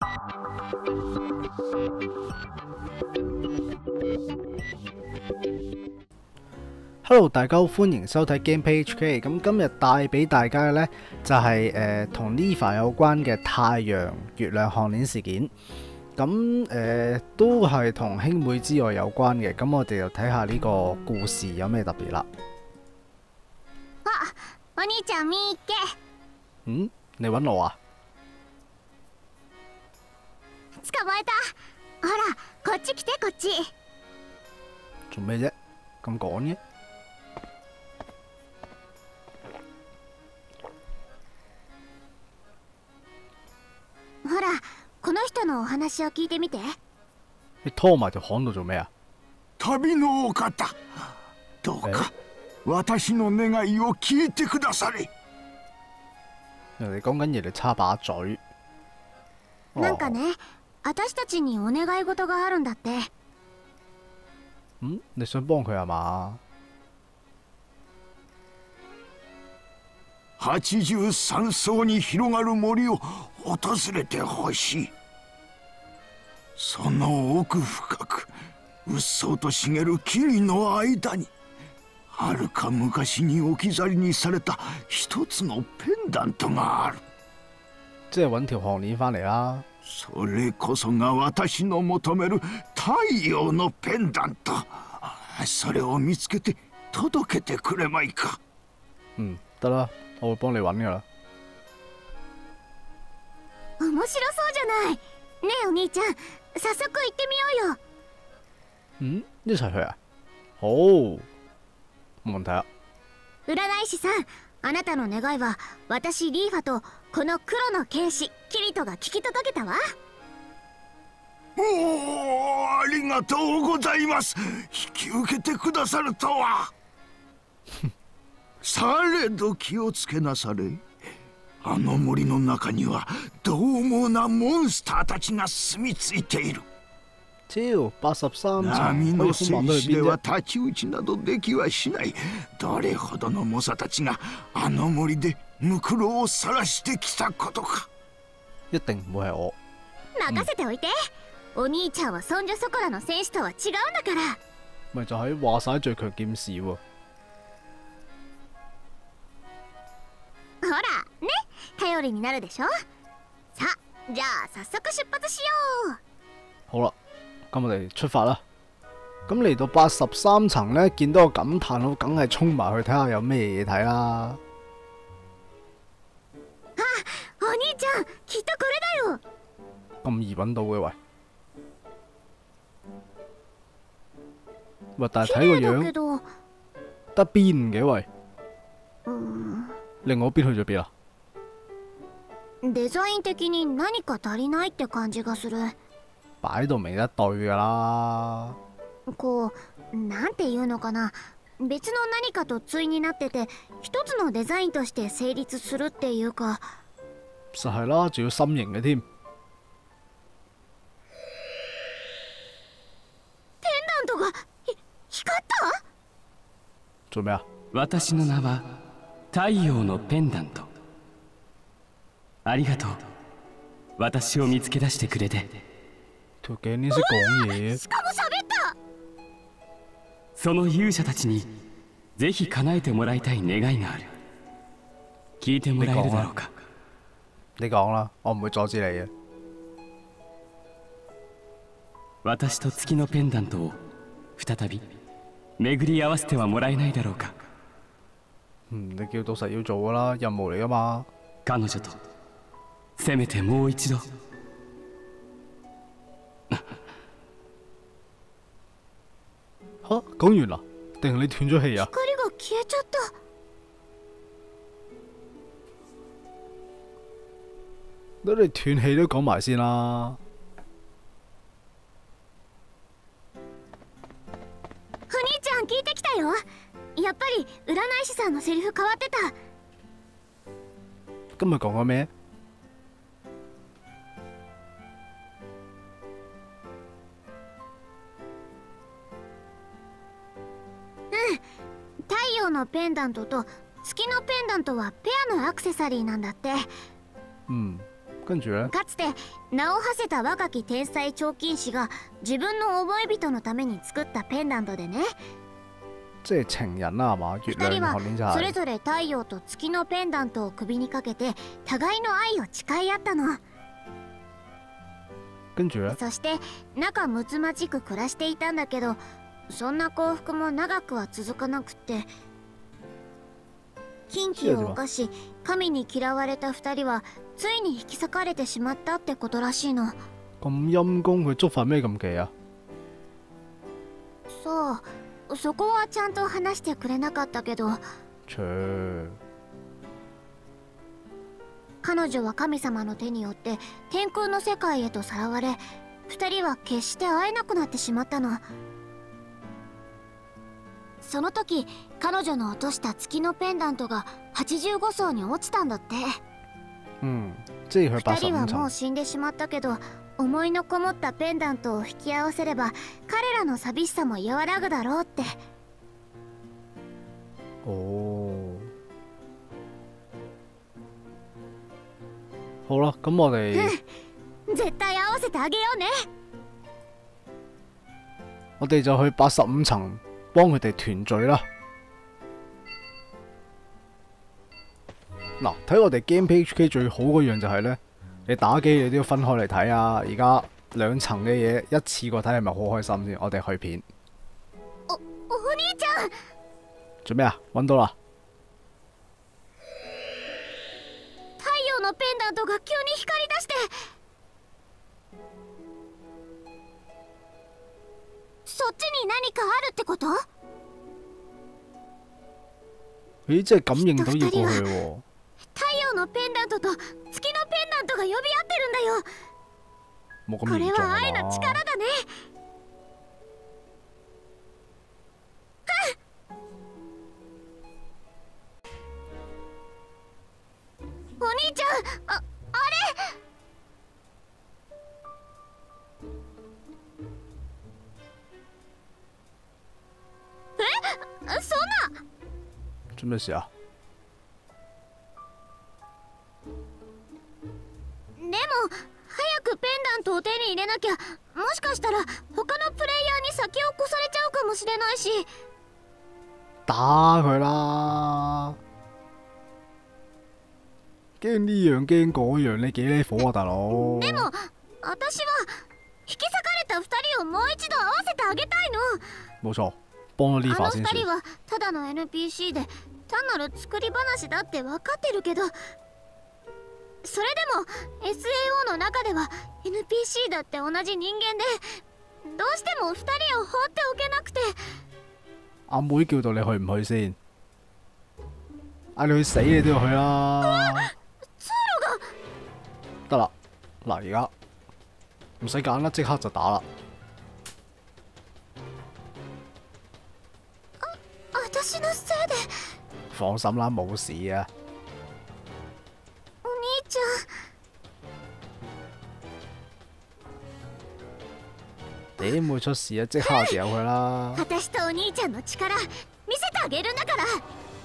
Hello， 大家好，歡迎收睇 Gameplay HK。咁今日帶俾大家嘅呢，就係同 Liva 有關嘅太陽、月亮項鏈事件。咁都係同兄妹之愛有關嘅。咁我哋就睇下呢個故事有咩特別啦。 啊，お兄ちゃん見っけ。 嗯，你揾我啊？ 捕まえた。ほら、こっち来てこっち。 做咩啫？咁趕嘅？ ほら、この人のお話を聞いてみて。 你拖埋條巷度做咩啊？ 旅のお方、どうか私の願いを聞いてくだされ。 人哋講緊嘢，你插把嘴。 なんかね、私たちにお願い事があるんだって。 你想幫佢係嘛 83層に広がる森を訪れてほしい。その奥深く、うっそうと茂る木々の間に、はるか昔に置き去りにされた一つのペンダントがある。 即係揾條項鏈翻嚟啦。 それこそが私の求める太陽のペンダント。それを見つけて届けてくれまいか。 得啦，我會幫你揾噶啦。 面白そうじゃない。ねえお兄ちゃん、早速行ってみようよ。 一齊去啊？好，冇問題啊。 占い師さん、あなたの願いは私リーファとこの黒の剣士キリトが聞き届けたわ。 おお、ありがとうございます。引き受けてくださるとは。されど気をつけなされ。あの森の中には獰猛なモンスターたちが住み着いている。 超83層， 波の戦士では可以太刀打ちなどできはしない。どれほどの猛者たちがあの森でムクロを晒してきたことか。 一定唔會係我。 任せておいて。お兄ちゃんはそんじょそこらの戦士とは違うんだから。 咪就係話晒最強劍士喎。 ほらね、頼りになるでしょ。さあ、じゃあ早速出発しよう。 好啦，咁我哋出發啦。咁嚟到83層呢，見到個感嘆號，梗係衝埋去睇下有咩嘢睇啦。 あ、お兄ちゃん、きっとこれだよ。 咁易揾到嘅喂。喂，但係睇個綺麗だけ樣ど、 得邊嘅喂。 嗯、 另外一邊去咗邊啊？ デザイン的に何か足りないって感じがする。 擺到明一對噶啦。 こう、なんていうのかな、別の何かと対になってて一つのデザインとして成立するっていうか。 實係啦，仲要心形嘅添。 ペンダントが光った。 做咩啊？ 私の名は太陽のペンダント。ありがとう、私を見つけ出してくれて。 條頸鏈識講嘢。 しかも喋った。 その勇者たちにぜひ叶えてもらいたい願いがある。聞いてもらえるだろうか。 你講啦，我唔會阻止你嘅。 私と月のペンダントを再び巡り合わせてはもらえないだろうか。 你叫到實要做噶啦，任務嚟噶嘛。 彼女とせめてもう一度。 吓，講完啦？定係你斷咗氣啊？ 光が消えちゃった。 等你斷氣都講埋先啦。 お兄ちゃん聞いてきたよ。やっぱり占い師さんのセリフ変わってた。 今日講緊咩？ 太陽のペンダントと月のペンダントはペアのアクセサリーなんだって。 うん。 跟住呢， かつて名を馳せた若き天才彫金師が自分の覚え人のために作ったペンダントでね、 即係情人啦，係嘛？月 2人は亮學年就係。 それぞれ太陽と月のペンダントを首にかけて互いの愛を誓い合ったの。 跟住呢， そして仲睦まじく暮らしていたんだけど、そんな幸福も長くは続かなくって、禁忌を犯し神に嫌われた2人はついに引き裂かれてしまったってことらしいの。 咁陰公佢觸犯咩禁忌啊？ そう、そこはちゃんと話してくれなかったけど、 切ー彼女は神様の手によって天空の世界へとさらわれ、2人は決して会えなくなってしまったの。その時彼女の落とした月のペンダントが85層に落ちたんだって。 即係佢 2人は 85層。 もう死んでしまったけど、思いのこもったペンダントを引き合わせれば彼らの寂しさも和らぐだろうって。 哦，好啦，咁我哋絶対合わせてあげようね。 我哋就去85層幫佢哋團聚啦。嗱，睇我哋 GamePage HK 最好嗰樣就係呢：你打機你都要分開嚟睇啊！而家2層嘅嘢一次過睇係咪好開心先？我哋去片。 お兄ちゃん、 做咩啊？揾到啦！ 太陽のペンダントが急に光り出して、そっちに何かあるってこと？ 咦，真係感應到要過去喎！ 太陽のペンダントと月のペンダントが呼び合ってるんだよ。 冇咁これ嚴重は愛の啊力だね。お兄ちゃん、あれえ、そんな。 做咩事啊？ でも早くペンダントを手に入れなきゃ、もしかしたら他のプレイヤーに先を越されちゃうかもしれないし。 打佢啦！驚呢樣驚嗰樣，你幾呢火啊，大佬？ でも私は引き裂かれた2人をもう一度合わせてあげたいの。 冇錯，幫咗呢あの發先 2人算。 はただの NPC で単なる作り話だって分かってるけど、それでも SAO の中では NPC だって同じ人間で、どうしても2人を放っておけなくて。 阿妹叫到你去唔去先？嗌你去死你都要去啦！ 通路が。 得啦，嗱而家唔使揀啦，即刻就打啦！ 私のせいで。 放心啦，冇事啊！ お兄ちゃん。 點會出事啊？即刻就有佢啦！ 私とお兄ちゃんの力見せてあげるんだから。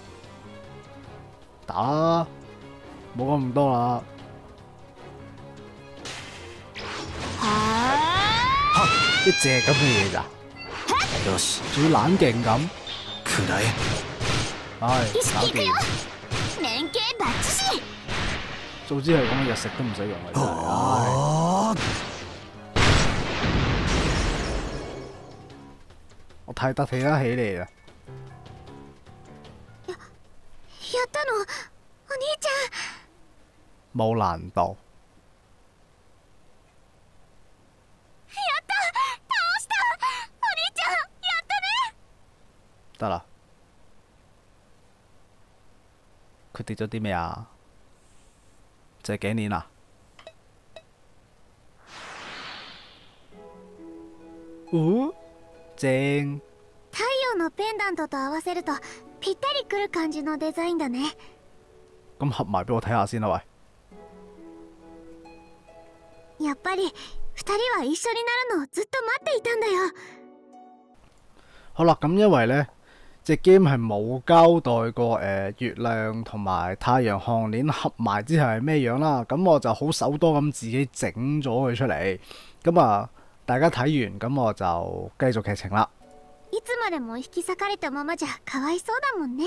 打啦，冇講咁多啦。一隻咁嘅嘢咋？ よし、 仲要冷勁咁？ 食らえ。 唉，搞掂！ 連携バッチシ。 早知係咁，日食都唔使用啦，真係。唉， あ我太得起得起你啦！ やったの、お兄ちゃん。 冇難度。 やった、倒した。お兄ちゃん、やったね。 得啦。佢跌咗啲咩啊？就係頸鏈啊！哦，正。 太陽のペンダントと合わせるとぴったりくる感じのデザインだね。 咁合埋俾我睇下先啦，喂。 やっぱり2人は一緒になるのをずっと待っていたんだよ。 好啦，咁因為呢， 隻 game 係冇交代過月亮同埋太陽項鏈合埋之後係咩樣啦。咁我就好手多咁自己整咗佢出嚟。咁啊，大家睇完咁我就繼續劇情啦。 いつまでも引き裂かれたままじゃかわいそうだもんね。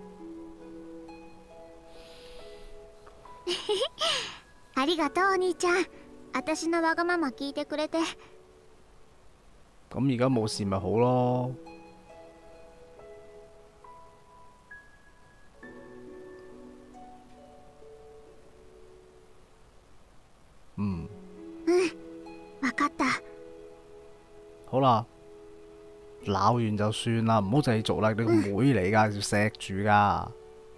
ありがとうお兄ちゃん。私のわがまま聞いてくれて。 咁而家冇事咪好咯。 わかった。 好啦，鬧完就算啦，唔好繼續啦。你個妹嚟㗎，要錫住㗎。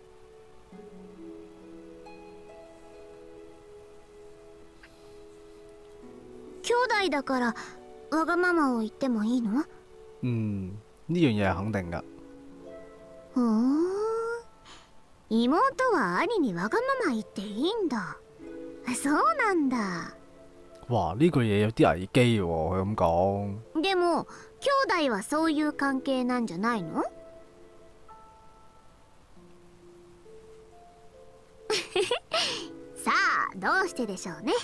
兄弟だからわがままを言ってもいいの？ 呢樣嘢係肯定㗎。 ほー。妹は兄にわがまま言っていいんだ。そうなんだ。 哇！呢句嘢有啲危機喎，佢咁講。 でも兄弟はそういう関係なんじゃないの？さあどうしてでしょうね。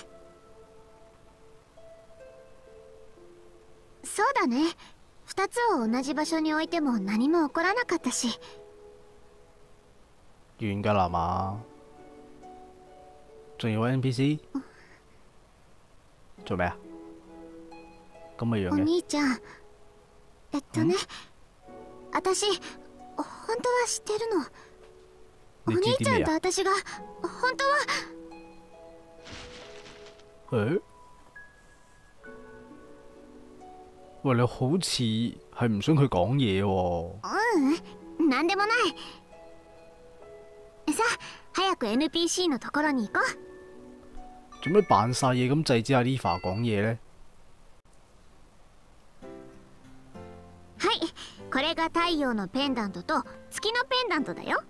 そうだね。2つを同じ場所に置いても何も起こらなかったし。 完㗎啦嘛？仲要 NPC？做咩啊？咁嘅樣お嘅？ 兄ちゃん、ね、私本当は知ってるの。お你知兄ちゃん啲咩啊？ と私が本当は。 喂，你好似係唔想佢講嘢喎。 なんでもない。さあ早く NPC のところに行こう。 做咩扮晒嘢咁制止阿 Liva 講嘢呢？ はい、これが太陽のペンダントと月のペンダントだよ。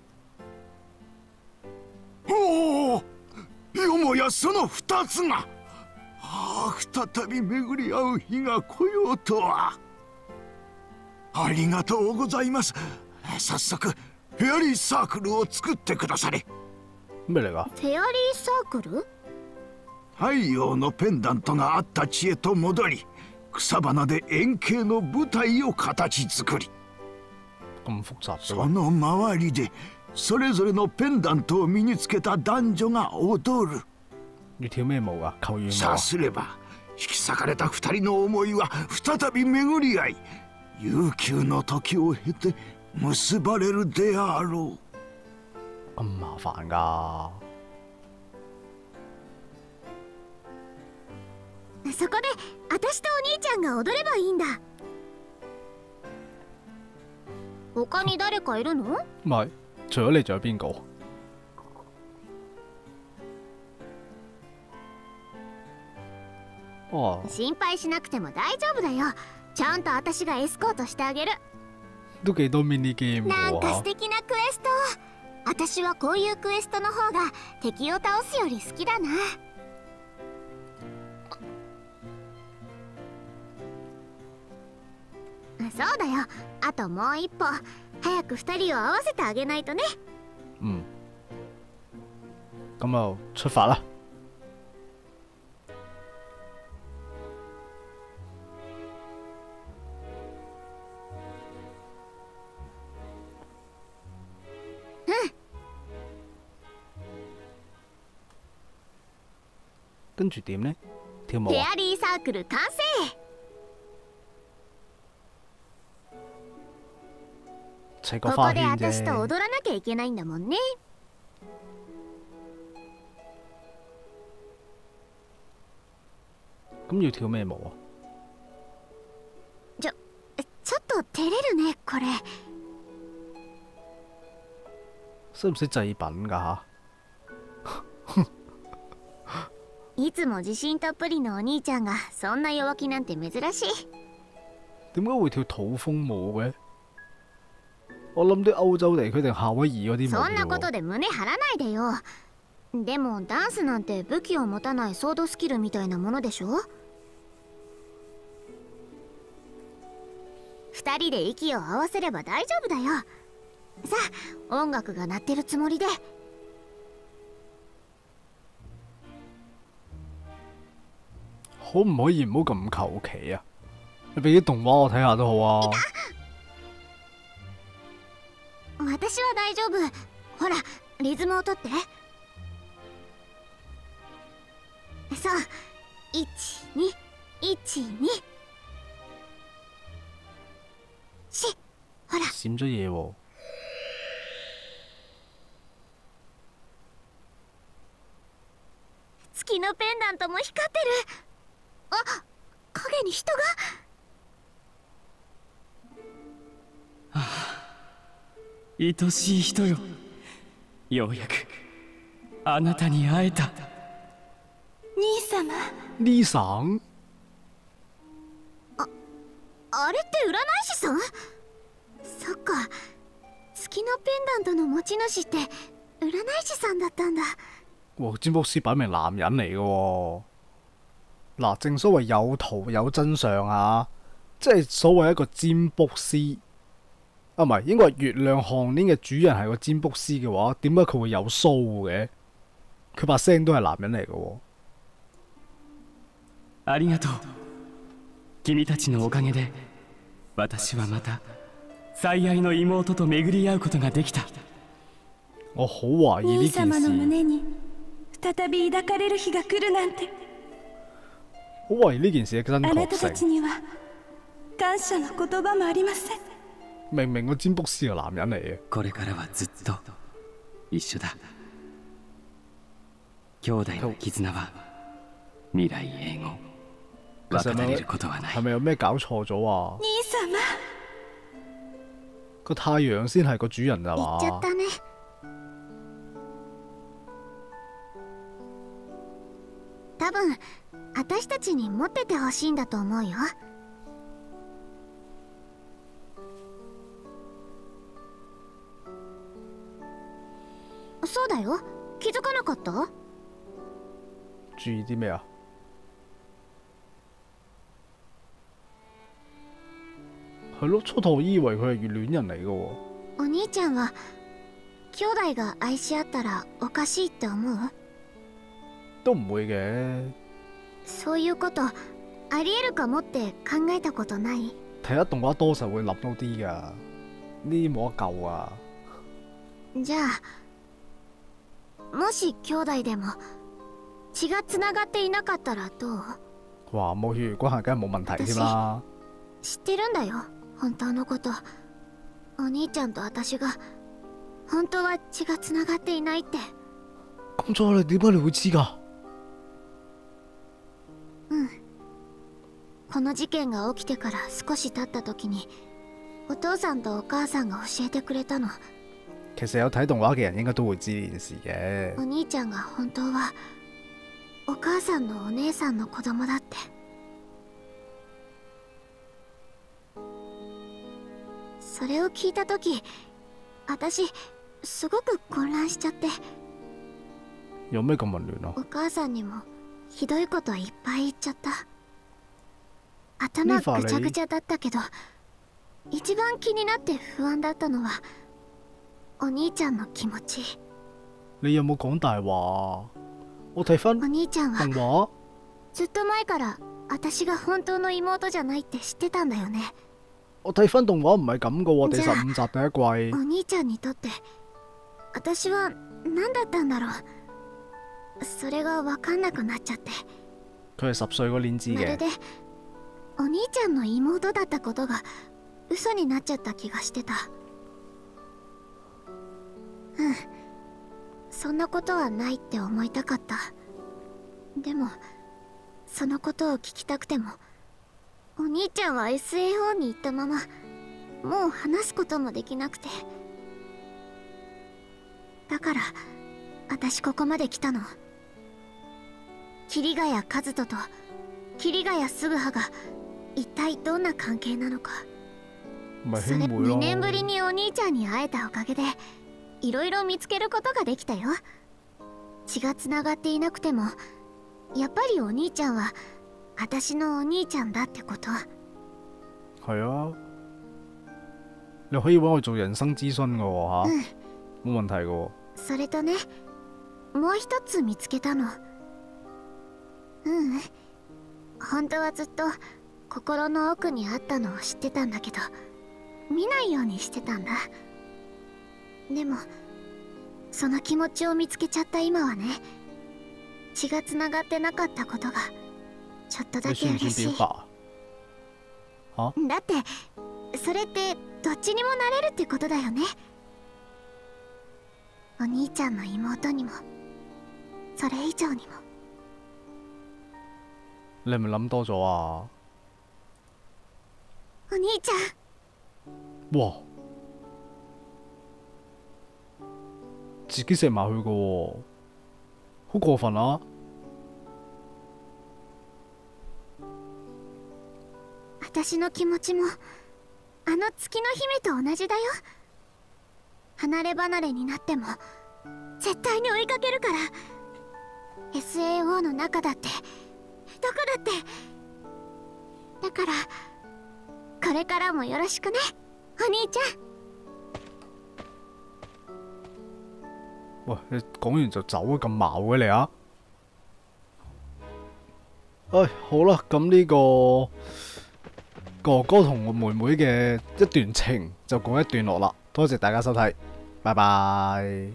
おお、よもやその2つが。再び巡り合う日が来ようとは。ありがとうございます。早速フェアリーサークルを作ってくだされ。 咩嚟㗎？ フェアリーサークル？ 太陽のペンダントがあった地へと戻り、草花で円形の舞台を形作り、 咁複雜嘅その周りでそれぞれのペンダントを身につけた男女が踊る。 要跳咩舞啊？球員舞さ啊？ すれば引き裂かれた2人の思いは再び巡り合い、悠久の時を経て結ばれるであろう。 咁麻煩㗎？ そこで私とお兄ちゃんが踊ればいいんだ。他に誰かいるの？ 唔係，除咗你仲有邊個？ 心配しなくても大丈夫だよ。ちゃんと私がエスコートしてあげる。 都幾多ミニゲームなんか素喎。 敵なクエスト。私はこういうクエストの方が敵を倒すより好きだな。そうだよ。あともう一歩早く2人を合わせてあげないとね。 咁就出發啦。跟住點呢？跳舞啊？ フェアリーサークル完成。 砌個ここで花圈私と啫。 踊らなきゃいけないんだもんね。 咁要跳咩舞啊？ ちょっと照れるねこれ。 使唔使祭品㗎吓？ いつも自信たっぷりのお兄ちゃんがそんな弱気なんて珍しい。 點解會跳土風舞嘅？我諗啲歐洲地區定夏威夷嗰啲舞そんなこと嘅喎。 で胸張らないでよ。でもダンスなんて武器を持たないソードスキルみたいなものでしょ。2人で息を合わせれば大丈夫だよ。 さあ音楽が鳴ってるつもりで。 可唔可以唔好咁求其啊？你俾啲動畫我睇下都好啊。 私は大丈夫。ほらリズムをとって。そう、1212ほら。 閃咗嘢喎。 月のペンダントも光ってる。あ、影に人が。 愛しい人よ、ようやくあなたに会えた。 兄様。 呢さんあれって占い師さん？そっか、月のペンダントの持ち主って占い師さんだったんだ。 哇！占卜師擺明男人嚟嘅喎。嗱，正所謂有圖有真相啊，即係所謂一個占卜師啊，唔係應該係月亮項鏈嘅主人係個占卜師嘅話，點解佢會有鬚嘅？佢把聲都係男人嚟嘅喎。 ありがとう。君たちのおかげで私はまた最愛の妹と巡り合うことができた。 我好懷疑呢件兄様の事， 胸に再び抱かれる日が来るなんて。 好懷疑呢件事嘅真あなた確性。 たちには感謝の言葉もありません。 明明個占卜師係男人嚟嘅。 これからはずっと一緒だ。兄弟の絆は未来永劫分かれることはない。 係咪有咩搞錯咗啊？ 兄様。 個太陽先係個主人咋嘛言っち？ゃったね。多分私たちに持っててほしいんだと思うよ。そうだよ、気づかなかった？ 注意啲咩啊？係咯，初頭以為佢係熱戀人嚟嘅喎。 お兄ちゃんは兄弟が愛し合ったらおかしいって思う？ 都唔會嘅。 そういうことありえるかもって考えたことない？ 睇得動畫多就會諗到啲㗎，呢啲冇得救啊！ じゃあもし兄弟でも血がつながっていなかったらどう？ 哇，冇血緣關係梗係冇問題添啦。 知ってるんだよ本当のこと。お兄ちゃんと私が本当は血がつながっていないって。 咁咗你點解你會知㗎？ この事件が起きてから少し経った時にお父さんとお母さんが教えてくれたの。 其實有睇動畫嘅人應該都會知呢件事嘅。 お兄ちゃんが本当はお母さんのお姉さんの子供だって。それを聞いた時私すごく混乱しちゃって。 有咩咁混亂あ？ お母さんにもひどいこといっぱい言っちゃった。頭ぐちゃぐちゃだったけど一番気になって不安だったのはお兄ちゃんの気持ち。 你有冇講大話？我睇翻お兄ちゃんは動畫， ずっと前から私が本当の妹じゃないって知ってたんだよね。 我睇翻動畫唔係咁嘅喎，第じゃあ 15集第一季。 お兄ちゃんにとって私は何だったんだろう。それが分かんなくなっちゃって。 佢係10歲嗰年知嘅。 まるでお兄ちゃんの妹だったことが嘘になっちゃった気がしてた。そんなことはないって思いたかった。でもそのことを聞きたくてもお兄ちゃんは SAO に行ったままもう話すこともできなくて。だから私ここまで来たの。桐ヶ谷和人と桐ヶ谷嗣葉が一体どんな関係なのか。 咪それ兄妹咯。 2年ぶりにお兄ちゃんに会えたおかげでいろいろ見つけることができたよ。血がつながっていなくてもやっぱりお兄ちゃんは私のお兄ちゃんだってこと。 係啊。 你可以揾我做人生諮詢嘅喎嚇，冇問題嘅喎。 それとね、もう一つ見つけたの。本当はずっと心の奥にあったのを知ってたんだけど、見ないようにしてたんだ。でもその気持ちを見つけちゃった今はね、血がつながってなかったことがちょっとだけ嬉しい。だってそれってどっちにもなれるってことだよね。お兄ちゃんの妹にもそれ以上にも。 你係咪諗多咗啊？ お兄ちゃん。 哇！自己食埋佢嘅喎，好過分啊！ 私の気持ちもあの月の姫と同じだよ。離れ離れになっても絶対に追いかけるから。 SAO の中だってどこだって。だからこれからもよろしくね、お兄ちゃん。 喂，你講完就走咁矛嘅你啊！唉，好啦，咁呢個哥哥同我妹妹嘅一段情就告一段落啦。多謝大家收睇，拜拜。